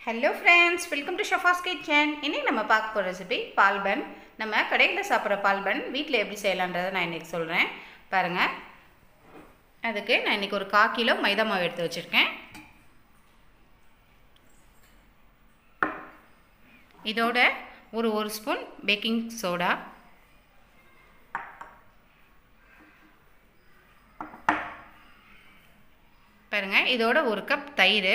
Hello friends, welcome to Shafaz kitchen. இன்னைக்கு நம்ம பார்க்க போகிற ரெசிபி பால் பன். நம்ம கடையில் சாப்பிட்ற பால் பன் வீட்டில் எப்படி செய்யலான்றதை நான் இன்றைக்கி சொல்கிறேன். பாருங்கள், அதுக்கு நான் இன்றைக்கி ஒரு 1/4 கிலோ மைதா மாவு எடுத்து வச்சுருக்கேன். இதோட ஒரு ஸ்பூன் பேக்கிங் சோடா, பாருங்கள் இதோட 1 கப் தயிர்,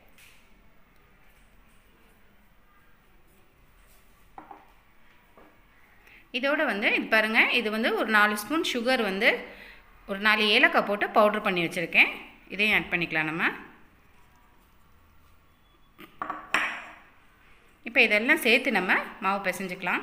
இதோட இது பாருங்கள், இது ஒரு 4 ஸ்பூன் சுகர் ஒரு 4 ஏலக்காய் போட்டு பவுடர் பண்ணி வச்சுருக்கேன். இதையும் ஆட் பண்ணிக்கலாம் நம்ம. இப்போ இதெல்லாம் சேர்த்து நம்ம மாவு பிசைஞ்சுக்கலாம்.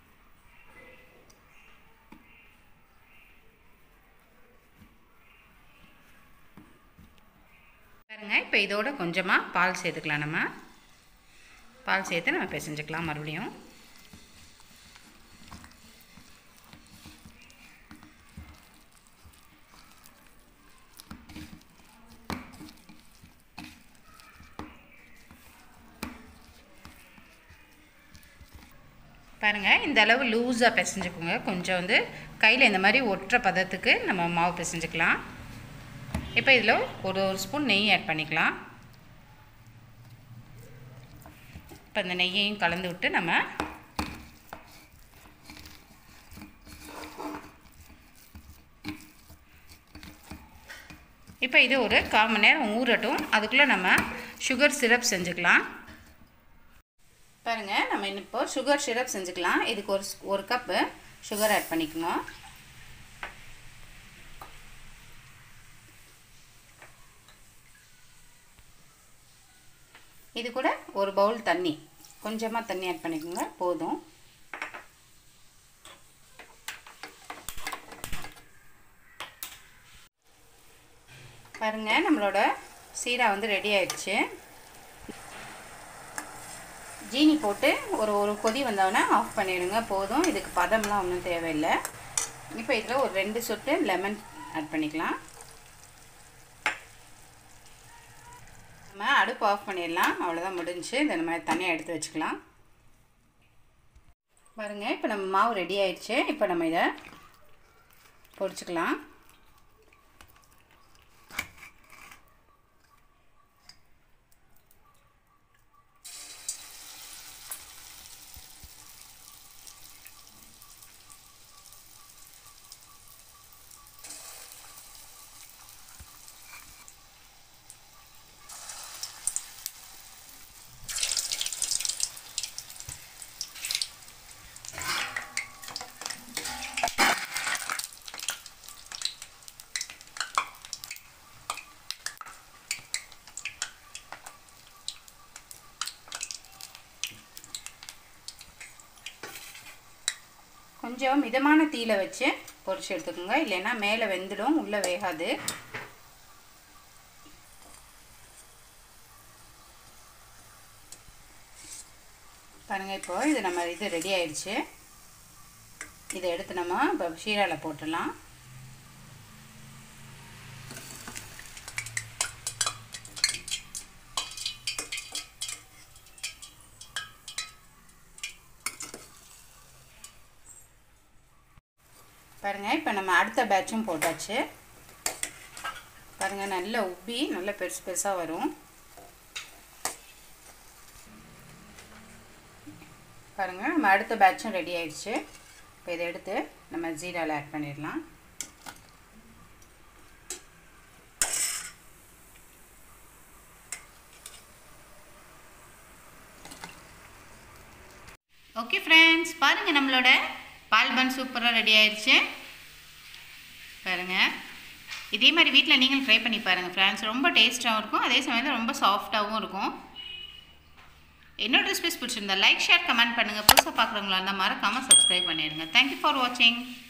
பாருங்கள், இப்போ இதோட கொஞ்சமாக பால் சேர்த்துக்கலாம். நம்ம பால் சேர்த்து நம்ம பிசைஞ்சுக்கலாம் மறுபடியும். பாருங்கள், இந்த அளவு லூஸாக பிசைஞ்சுக்கோங்க. கொஞ்சம் கையில் இந்த மாதிரி ஒற்றை பதத்துக்கு நம்ம மாவு பிசைஞ்சுக்கலாம். இப்போ இதில் ஒரு ஸ்பூன் நெய் ஆட் பண்ணிக்கலாம். இப்போ இந்த நெய்யையும் கலந்து விட்டு நம்ம இப்போ இது ஒரு 1/4 மணி நேரம் ஊறட்டும். அதுக்குள்ளே நம்ம சுகர் சிரப் செஞ்சுக்கலாம். பாருங்கள், நம்ம இப்போ சுகர் சிரப் செஞ்சுக்கலாம். இதுக்கு ஒரு கப்பு சுகர் ஆட் பண்ணிக்கணும். இது கூட ஒரு பவுல் தண்ணி, கொஞ்சமாக தண்ணி ஆட் பண்ணிக்கோங்க, போதும். பாருங்கள், நம்மளோட சீரா ரெடி ஆயிடுச்சு. ஜீனி போட்டு ஒரு கொதி வந்தோடனே ஆஃப் பண்ணிடுங்க, போதும். இதுக்கு பதம்லாம் ஒன்றும் தேவையில்லை. இப்போ இதில் ஒரு 2 சொட்டு லெமன் ஆட் பண்ணிக்கலாம். நம்ம அடுப்பு ஆஃப் பண்ணிடலாம். அவ்வளோதான், முடிஞ்சு. இதை நம்ம தனியாக எடுத்து வச்சுக்கலாம். பாருங்கள், இப்போ நம்ம மாவு ரெடி ஆயிடுச்சு. இப்போ நம்ம இதை பொரிச்சுக்கலாம். கொஞ்சம் மிதமான தீயில வச்சு பொரிச்சு எடுத்துக்கோங்க, இல்லைன்னா மேலே வெந்துடும், உள்ளே வேகாது. பாருங்கள், இப்போ இது ரெடி ஆயிடுச்சு. இதை எடுத்து நம்ம இப்போ ஷீராவில் போட்டுடலாம். பாருங்கள், இப்போ நம்ம அடுத்த பேட்சும் போட்டாச்சு. பாருங்கள், நல்லா உப்பி நல்லா பெருசு பெருசாக வரும். பாருங்கள், நம்ம அடுத்த பேட்சும் ரெடி ஆயிடுச்சு. இப்போ இதை எடுத்து நம்ம ஜீராவில் ஆட் பண்ணிடலாம். ஓகே ஃப்ரெண்ட்ஸ், பாருங்கள், நம்மளோட பால் பன் சூப்பராக ரெடி ஆயிடுச்சு. பாருங்கள், இதே மாதிரி வீட்டில் நீங்களும் ட்ரை பண்ணி பாருங்கள் ஃப்ரெண்ட்ஸ். ரொம்ப டேஸ்ட்டாகவும் இருக்கும், அதே சமயத்தில் ரொம்ப சாஃப்டாகவும் இருக்கும். என்னோட ரெசிபிஸ் பிடிச்சிருந்தா லைக், ஷேர், கமெண்ட் பண்ணுங்கள். புதுசாக பார்க்குறவங்களா இருந்தால் மறக்காமல் சப்ஸ்கிரைப் பண்ணிடுங்க. தேங்க்யூ ஃபார் வாட்சிங்.